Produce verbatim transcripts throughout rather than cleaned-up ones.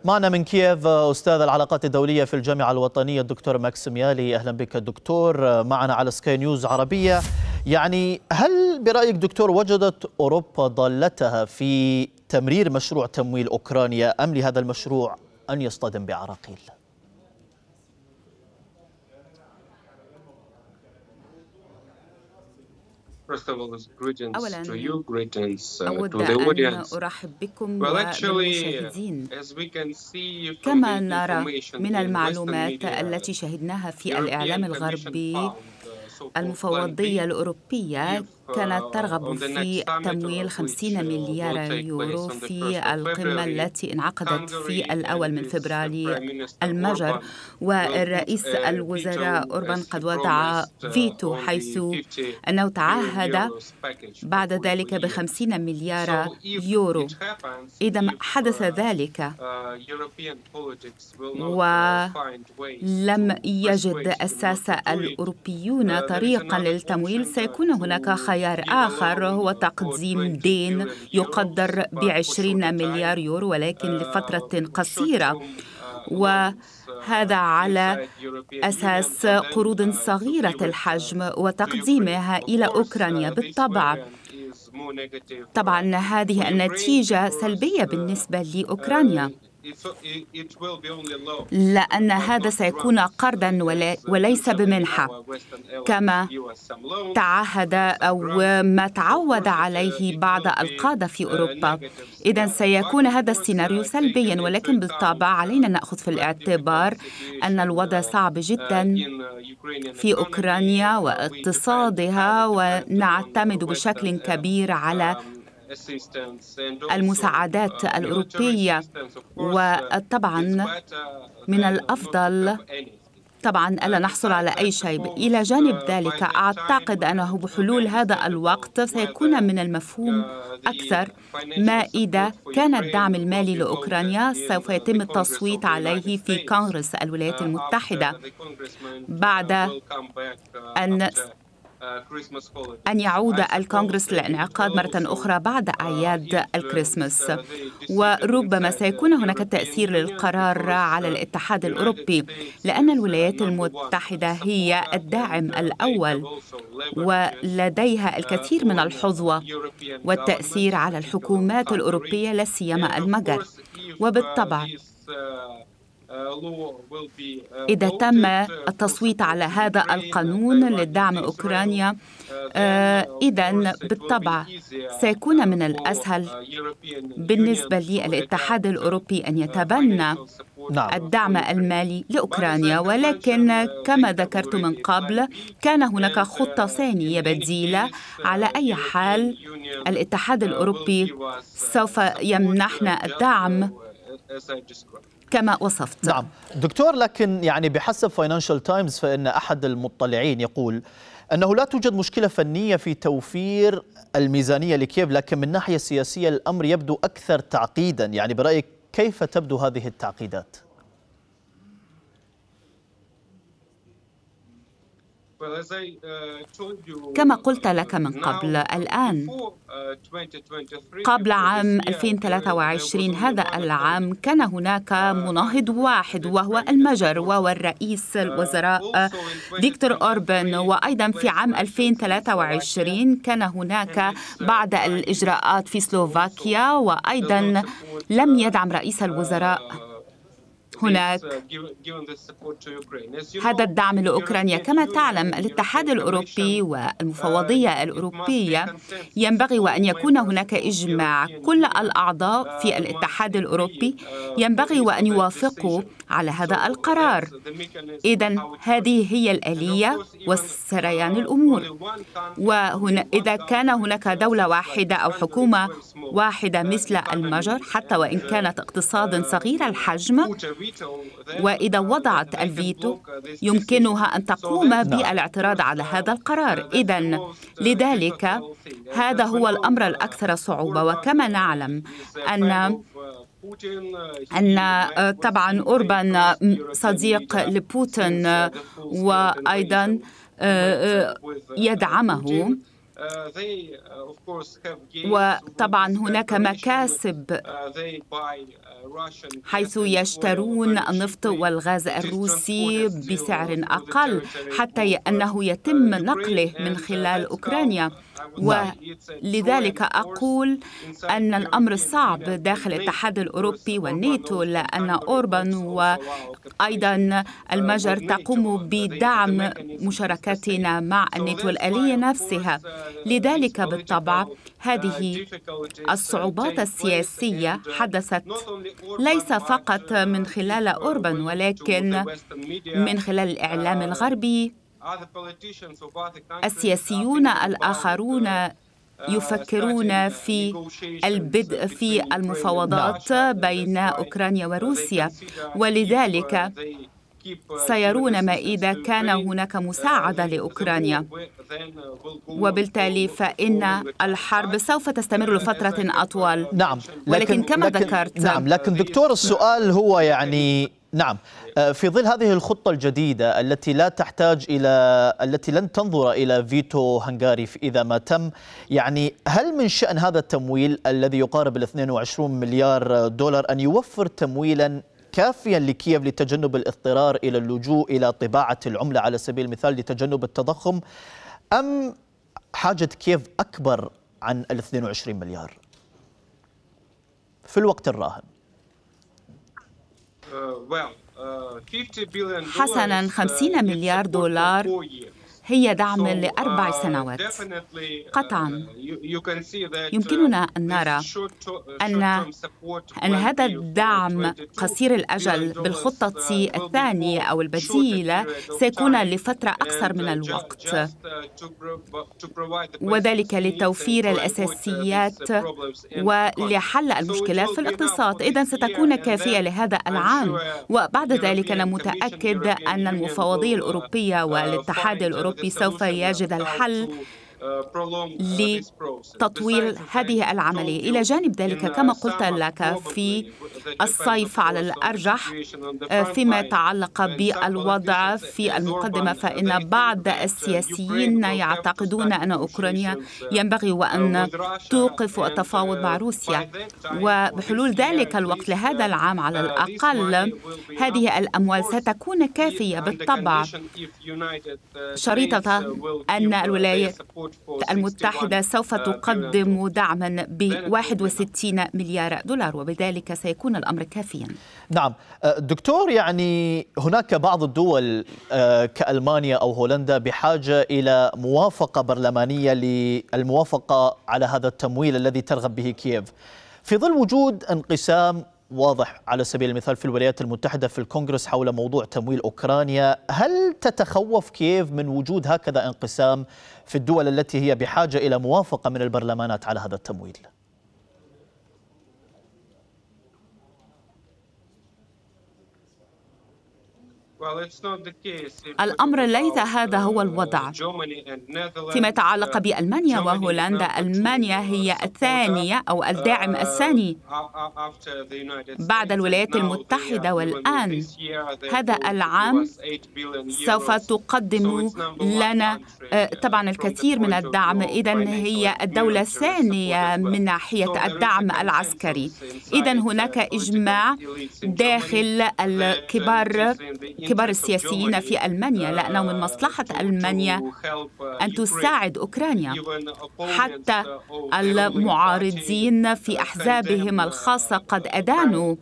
معنا من كييف أستاذ العلاقات الدولية في الجامعة الوطنية الدكتور ماكسيم يالي. أهلا بك دكتور معنا على سكاي نيوز عربية. يعني هل برأيك دكتور وجدت أوروبا ضالتها في تمرير مشروع تمويل أوكرانيا أم لهذا المشروع أن يصطدم بعراقيل؟ أولاً أود أن أرحب بكم وبالمشاهدين. كما نرى من المعلومات التي شهدناها في الإعلام الغربي، المفوضية الأوروبية كانت ترغب في تمويل خمسين مليار يورو في القمة التي انعقدت في الأول من فبراير المجر، والرئيس الوزراء أوربان قد وضع فيتو حيث أنه تعهد بعد ذلك بخمسين مليار يورو. إذا حدث ذلك ولم يجد الساسة الأوروبيون طريقا للتمويل، سيكون هناك خيار آخر هو تقديم دين يقدر بعشرين مليار يورو ولكن لفترة قصيرة، وهذا على أساس قروض صغيرة الحجم وتقديمها إلى أوكرانيا. بالطبع طبعا هذه النتيجة سلبية بالنسبة لأوكرانيا، لأن هذا سيكون قرضاً وليس بمنحة كما تعهد أو ما تعود عليه بعض القادة في أوروبا. إذن سيكون هذا السيناريو سلبياً، ولكن بالطبع علينا نأخذ في الاعتبار أن الوضع صعب جداً في أوكرانيا واقتصادها، ونعتمد بشكل كبير على المساعدات الأوروبية. وطبعا من الأفضل طبعا ألا نحصل على أي شيء. إلى جانب ذلك أعتقد أنه بحلول هذا الوقت سيكون من المفهوم أكثر ما إذا كان الدعم المالي لأوكرانيا سوف يتم التصويت عليه في كونغرس الولايات المتحدة بعد أن أن يعود الكونغرس للانعقاد مرة أخرى بعد أعياد الكريسماس، وربما سيكون هناك تأثير للقرار على الاتحاد الأوروبي، لأن الولايات المتحدة هي الداعم الأول ولديها الكثير من الحظوة والتأثير على الحكومات الأوروبية لا سيما المجر. وبالطبع إذا تم التصويت على هذا القانون لدعم أوكرانيا، إذن بالطبع سيكون من الأسهل بالنسبة للاتحاد الأوروبي أن يتبنى الدعم المالي لأوكرانيا. ولكن كما ذكرت من قبل كان هناك خطة ثانية بديلة. على أي حال الاتحاد الأوروبي سوف يمنحنا الدعم كما وصفت. نعم دكتور، لكن يعني بحسب فاينانشال تايمز فإن أحد المطلعين يقول أنه لا توجد مشكلة فنية في توفير الميزانية لكييف، لكن من الناحية السياسية الأمر يبدو أكثر تعقيدا. يعني برأيك كيف تبدو هذه التعقيدات؟ كما قلت لك من قبل، الآن قبل عام ألفين وثلاثة وعشرين هذا العام كان هناك مناهض واحد وهو المجر وهو الرئيس الوزراء فيكتور أوربان. وأيضا في عام ألفين وثلاثة وعشرين كان هناك بعض الإجراءات في سلوفاكيا، وأيضا لم يدعم رئيس الوزراء هناك هذا الدعم لأوكرانيا. كما تعلم الاتحاد الأوروبي والمفوضية الأوروبية ينبغي وأن يكون هناك إجماع. كل الأعضاء في الاتحاد الأوروبي ينبغي وأن يوافقوا على هذا القرار. إذن هذه هي الآلية وسريان الأمور. وهنا إذا كان هناك دولة واحدة أو حكومة واحدة مثل المجر حتى وإن كانت اقتصاد صغير الحجم، وإذا وضعت الفيتو يمكنها أن تقوم بالاعتراض على هذا القرار. إذن لذلك هذا هو الأمر الأكثر صعوبة. وكما نعلم أن أن طبعا أوربان صديق لبوتين وأيضا يدعمه، وطبعا هناك مكاسب حيث يشترون النفط والغاز الروسي بسعر أقل حتى أنه يتم نقله من خلال أوكرانيا. ولذلك أقول أن الأمر صعب داخل الاتحاد الأوروبي والناتو، لأن أوربان وأيضا المجر تقوم بدعم مشاركتنا مع الناتو الآلية نفسها. لذلك بالطبع هذه الصعوبات السياسية حدثت ليس فقط من خلال أوربان ولكن من خلال الإعلام الغربي. السياسيون الآخرون يفكرون في البدء في المفاوضات بين أوكرانيا وروسيا، ولذلك سيرون ما إذا كان هناك مساعدة لأوكرانيا، وبالتالي فإن الحرب سوف تستمر لفترة أطول. نعم، ولكن كما لكن ذكرت نعم لكن دكتور السؤال هو يعني نعم في ظل هذه الخطة الجديدة التي لا تحتاج إلى التي لن تنظر إلى فيتو هنغاري إذا ما تم، يعني هل من شأن هذا التمويل الذي يقارب ال اثنين وعشرين مليار دولار أن يوفر تمويلا كافيا لكييف لتجنب الاضطرار إلى اللجوء إلى طباعة العملة على سبيل المثال لتجنب التضخم، أم حاجة كييف أكبر عن ال اثنين وعشرين مليار في الوقت الراهن؟ حسناً، خمسين مليار دولار هي دعم لأربع سنوات. قطعاً يمكننا أن نرى أن أن هذا الدعم قصير الأجل بالخطة الثانية أو البديلة سيكون لفترة أقصر من الوقت، وذلك لتوفير الأساسيات ولحل المشكلات في الاقتصاد. إذن ستكون كافية لهذا العام، وبعد ذلك أنا متأكد أن المفوضية الأوروبية والاتحاد الأوروبي سوف يجد الحل لتطوير هذه العملية. إلى جانب ذلك كما قلت لك في الصيف على الأرجح فيما يتعلق بالوضع في المقدمة، فإن بعض السياسيين يعتقدون أن أوكرانيا ينبغي وأن توقف التفاوض مع روسيا، وبحلول ذلك الوقت لهذا العام على الأقل هذه الأموال ستكون كافية بالطبع، شريطة أن الولايات المتحدة سوف تقدم دعما ب واحد وستين مليار دولار، وبذلك سيكون الأمر كافيا. نعم دكتور، يعني هناك بعض الدول كألمانيا أو هولندا بحاجة إلى موافقة برلمانية للموافقة على هذا التمويل الذي ترغب به كييف، في ظل وجود انقسام واضح على سبيل المثال في الولايات المتحدة في الكونغرس حول موضوع تمويل أوكرانيا. هل تتخوف كييف من وجود هكذا انقسام في الدول التي هي بحاجة إلى موافقة من البرلمانات على هذا التمويل؟ الأمر ليس هذا هو الوضع فيما يتعلق بألمانيا وهولندا. ألمانيا هي الثانية أو الداعم الثاني بعد الولايات المتحدة، والآن هذا العام سوف تقدم لنا طبعا الكثير من الدعم. إذن هي الدولة الثانية من ناحية الدعم العسكري. إذن هناك إجماع داخل الكبار كبار السياسيين في ألمانيا، لأنه من مصلحة ألمانيا أن تساعد أوكرانيا. حتى المعارضين في أحزابهم الخاصة قد أدانوا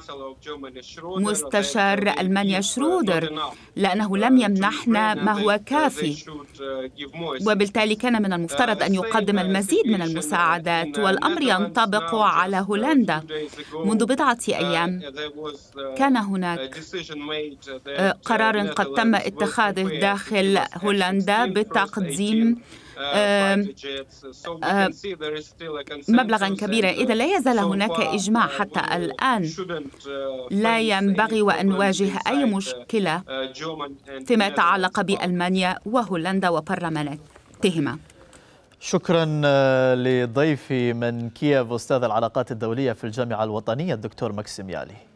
مستشار ألمانيا شرودر لأنه لم يمنحنا ما هو كافي، وبالتالي كان من المفترض أن يقدم المزيد من المساعدات. والأمر ينطبق على هولندا. منذ بضعة أيام كان هناك قرار قد تم اتخاذه داخل هولندا بتقديم مبلغا كبيرا. إذا لا يزال هناك إجماع حتى الآن، لا ينبغي وأن نواجه أي مشكلة فيما يتعلق بألمانيا وهولندا وبرلماناتهما. شكرا لضيفي من كييف أستاذ العلاقات الدولية في الجامعة الوطنية الدكتور ماكسيم يالي.